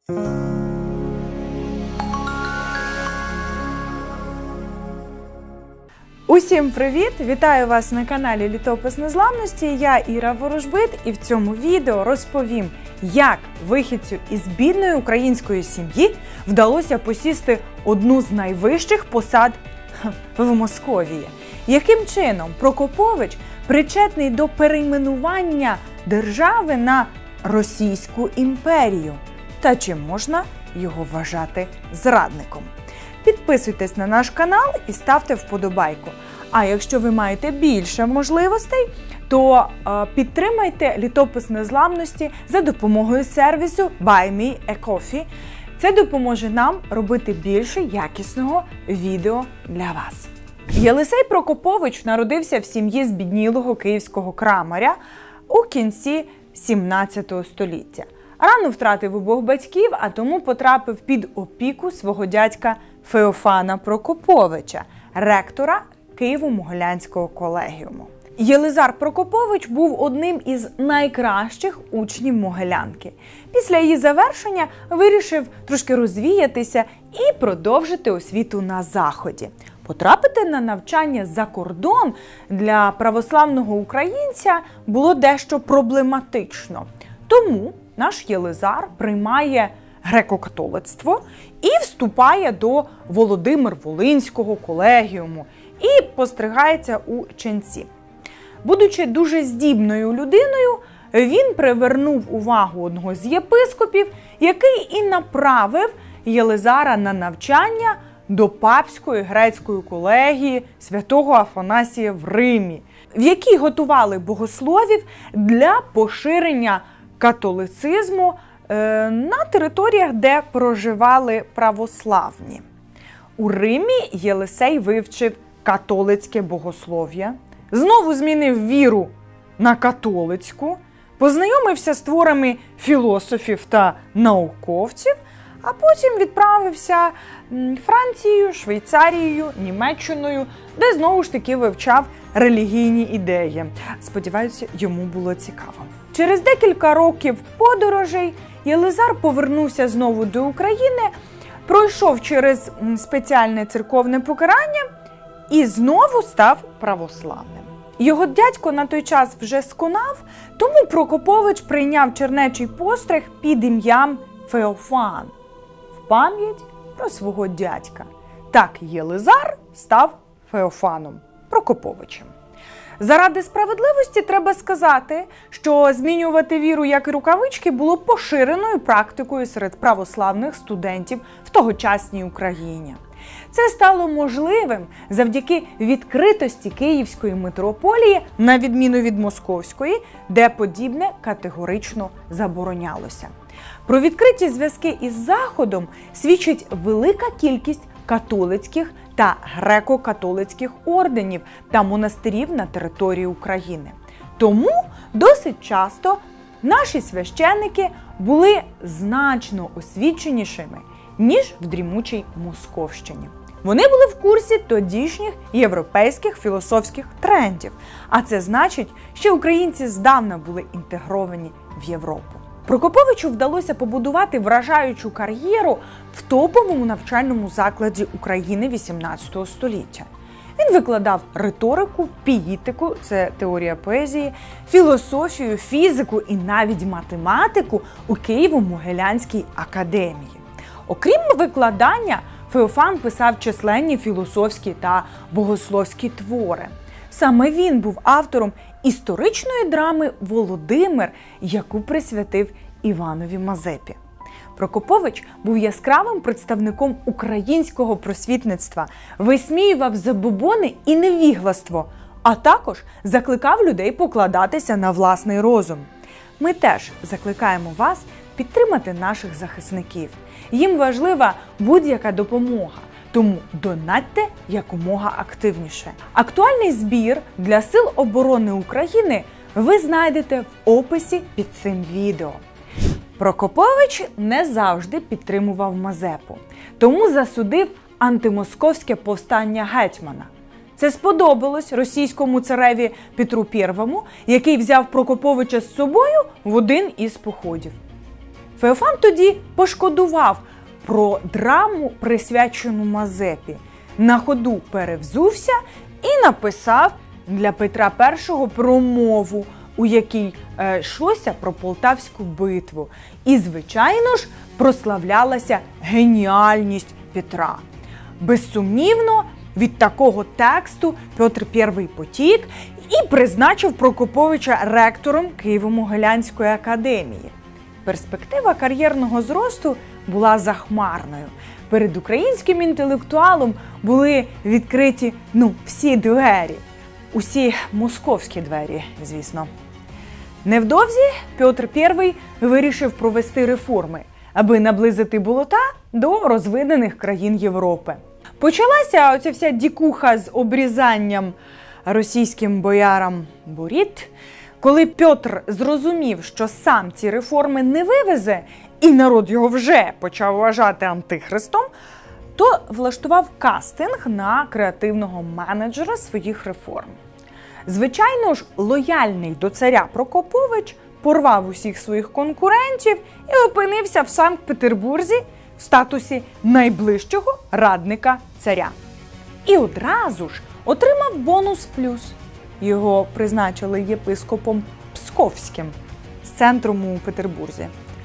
Усім привіт! Вітаю вас на каналі Літопис Незламності. Я Іра Ворожбит, і в цьому відео розповім, як вихідцю із бідної української сім'ї вдалося посісти одну з найвищих посад в Московії. Яким чином Прокопович причетний до перейменування держави на Російську імперію? Та чи можна його вважати зрадником? Підписуйтесь на наш канал і ставте вподобайку. А якщо ви маєте більше можливостей, то підтримайте Літопис Незламності за допомогою сервісу Buy Me a Coffee. Це допоможе нам робити більше якісного відео для вас. Єлисей Прокопович народився в сім'ї збіднілого київського крамаря у кінці 17 століття. Рано втратив обох батьків, а тому потрапив під опіку свого дядька Феофана Прокоповича, ректора Києво-Могилянського колегіуму. Єлизар Прокопович був одним із найкращих учнів Могилянки. Після її завершення вирішив трошки розвіятися і продовжити освіту на Заході. Потрапити на навчання за кордон для православного українця було дещо проблематично. Тому наш Єлизар приймає греко-католицтво і вступає до Володимир-Волинського колегіуму і постригається у ченці. Будучи дуже здібною людиною, він привернув увагу одного з єпископів, який і направив Єлизара на навчання до папської грецької колегії святого Афанасія в Римі, в якій готували богословів для поширення католицизму на територіях, де проживали православні. У Римі Єлисей вивчив католицьке богослов'я, знову змінив віру на католицьку, познайомився з творами філософів та науковців, а потім відправився Францією, Швейцарією, Німеччиною, де знову ж таки вивчав релігійні ідеї. Сподіваюся, йому було цікаво. Через декілька років подорожей Єлизар повернувся знову до України, пройшов через спеціальне церковне покарання і знову став православним. Його дядько на той час вже сконав, тому Прокопович прийняв чернечий постриг під ім'ям Феофан в пам'ять про свого дядька. Так Єлизар став Феофаном Прокоповичем. Заради справедливості треба сказати, що змінювати віру як і рукавички було поширеною практикою серед православних студентів в тогочасній Україні. Це стало можливим завдяки відкритості Київської митрополії, на відміну від Московської, де подібне категорично заборонялося. Про відкриті зв'язки із Заходом свідчить велика кількість католицьких та греко-католицьких орденів та монастирів на території України. Тому досить часто наші священники були значно освіченішими, ніж в дрімучій Московщині. Вони були в курсі тодішніх європейських філософських трендів, а це значить, що українці здавна були інтегровані в Європу. Прокоповичу вдалося побудувати вражаючу кар'єру в топовому навчальному закладі України XVIII століття. Він викладав риторику, піїтику – це теорія поезії, філософію, фізику і навіть математику у Києво-Могилянській академії. Окрім викладання, Феофан писав численні філософські та богословські твори. Саме він був автором історичної драми «Володимир», яку присвятив Іванові Мазепі. Прокопович був яскравим представником українського просвітництва, висміював забобони і невігластво, а також закликав людей покладатися на власний розум. Ми теж закликаємо вас підтримати наших захисників. Їм важлива будь-яка допомога, тому донатьте якомога активніше. Актуальний збір для Сил оборони України ви знайдете в описі під цим відео. Прокопович не завжди підтримував Мазепу, тому засудив антимосковське повстання гетьмана. Це сподобалось російському цареві Петру І, який взяв Прокоповича з собою в один із походів. Феофан тоді пошкодував про драму, присвячену Мазепі. На ходу перевзувся і написав для Петра І промову, у якій йшлося про Полтавську битву. І, звичайно ж, прославлялася геніальність Петра. Безсумнівно, від такого тексту Петр І потік і призначив Прокоповича ректором Києво-Могилянської академії. Перспектива кар'єрного зросту була захмарною. Перед українським інтелектуалом були відкриті, всі двері. Усі московські двері, звісно. Невдовзі Петр І вирішив провести реформи, аби наблизити болота до розвинених країн Європи. Почалася оця вся дікуха з обрізанням російським боярам борід. Коли Петр зрозумів, що сам ці реформи не вивезе, і народ його вже почав вважати антихристом, то влаштував кастинг на креативного менеджера своїх реформ. Звичайно ж, лояльний до царя Прокопович порвав усіх своїх конкурентів і опинився в Санкт-Петербурзі в статусі найближчого радника царя. І одразу ж отримав бонус плюс. Його призначили єпископом Псковським з центром у Петербурзі.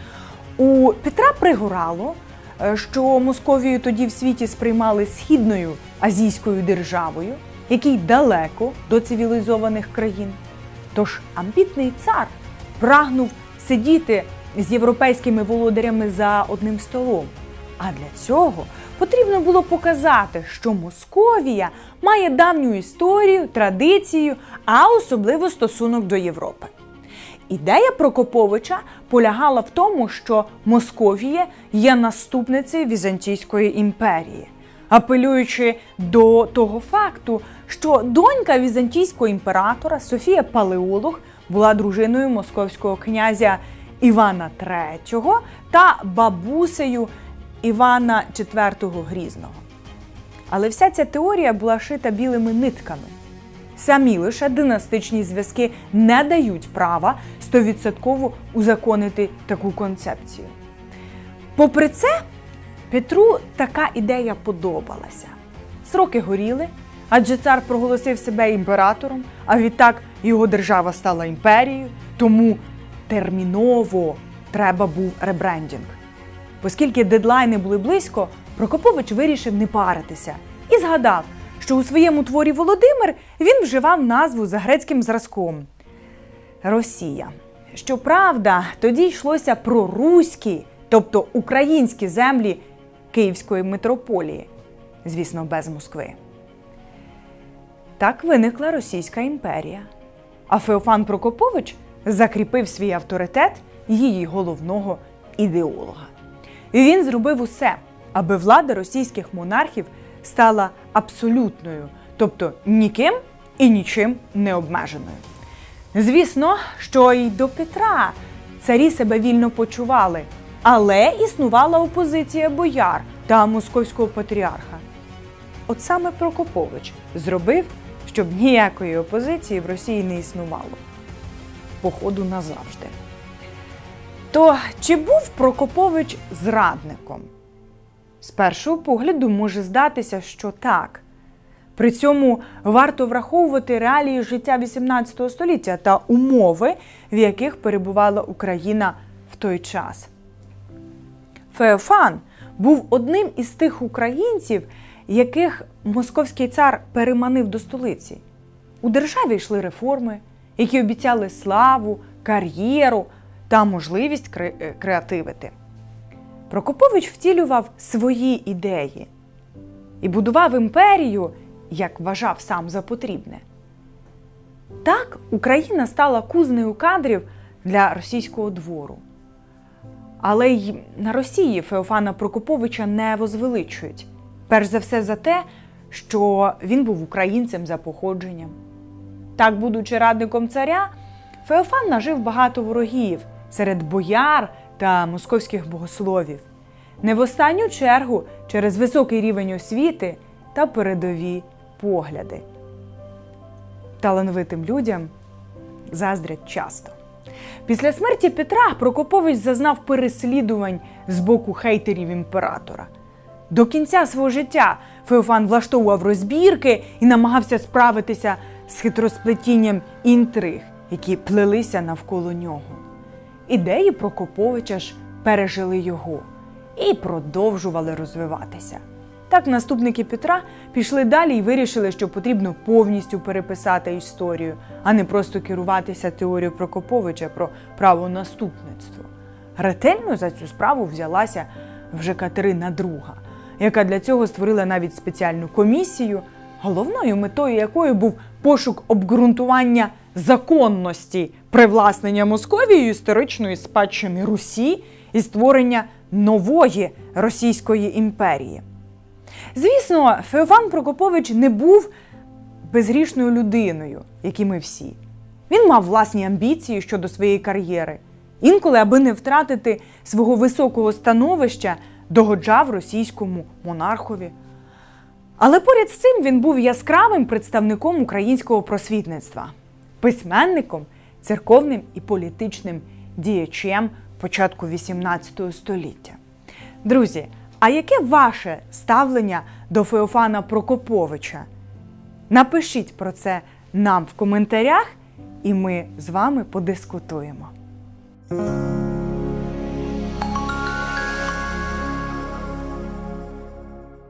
У Петра пригорало, що Московію тоді в світі сприймали східною азійською державою, який далеко до цивілізованих країн. Тож амбітний цар прагнув сидіти з європейськими володарями за одним столом. А для цього потрібно було показати, що Московія має давню історію, традицію, а особливо стосунок до Європи. Ідея Прокоповича полягала в тому, що Московія є наступницею Візантійської імперії, апелюючи до того факту, що донька візантійського імператора Софія Палеолог була дружиною московського князя Івана III та бабусею Івана IV Грізного. Але вся ця теорія була шита білими нитками. Самі лише династичні зв'язки не дають права 100% узаконити таку концепцію. Попри це, Петру така ідея подобалася. Сроки горіли, адже цар проголосив себе імператором, а відтак його держава стала імперією, тому терміново треба був ребрендінг. Оскільки дедлайни були близько, Прокопович вирішив не паритися і згадав, що у своєму творі «Володимир» він вживав назву за грецьким зразком – Росія. Щоправда, тоді йшлося про руські, тобто українські землі Київської митрополії, звісно, без Москви. Так виникла Російська імперія. А Феофан Прокопович закріпив свій авторитет її головного ідеолога. І він зробив усе, аби влада російських монархів стала абсолютною, тобто ніким і нічим не обмеженою. Звісно, що й до Петра царі себе вільно почували, але існувала опозиція бояр та московського патріарха. От саме Прокопович зробив, щоб ніякої опозиції в Росії не існувало. Походу назавжди. То чи був Прокопович зрадником? З першого погляду може здатися, що так. При цьому варто враховувати реалії життя XVIII століття та умови, в яких перебувала Україна в той час. Феофан був одним із тих українців, яких московський цар переманив до столиці. У державі йшли реформи, які обіцяли славу, кар'єру та можливість креативити. Прокопович втілював свої ідеї і будував імперію, як вважав сам за потрібне. Так Україна стала кузнею кадрів для російського двору. Але й на Росії Феофана Прокоповича не возвеличують. Перш за все за те, що він був українцем за походженням. Так, будучи радником царя, Феофан нажив багато ворогів серед бояр та московських богословів. Не в останню чергу через високий рівень освіти та передові погляди. Талановитим людям заздрять часто. Після смерті Петра Прокопович зазнав переслідувань з боку хейтерів імператора. До кінця свого життя Феофан влаштовував розбірки і намагався справитися з хитросплетінням інтриг, які плелися навколо нього. Ідеї Прокоповича ж пережили його і продовжували розвиватися. Так наступники Петра пішли далі і вирішили, що потрібно повністю переписати історію, а не просто керуватися теорією Прокоповича про правонаступництво. Ретельно за цю справу взялася вже Катерина II, яка для цього створила навіть спеціальну комісію, головною метою якої був пошук обґрунтування законності привласнення Московією історичної спадщини Русі і створення нової Російської імперії. Звісно, Феофан Прокопович не був безгрішною людиною, як і ми всі. Він мав власні амбіції щодо своєї кар'єри. Інколи, аби не втратити свого високого становища, догоджав російському монархові. Але поряд з цим він був яскравим представником українського просвітництва, письменником, церковним і політичним діячем початку XVIII століття. Друзі, а яке ваше ставлення до Феофана Прокоповича? Напишіть про це нам в коментарях, і ми з вами подискутуємо.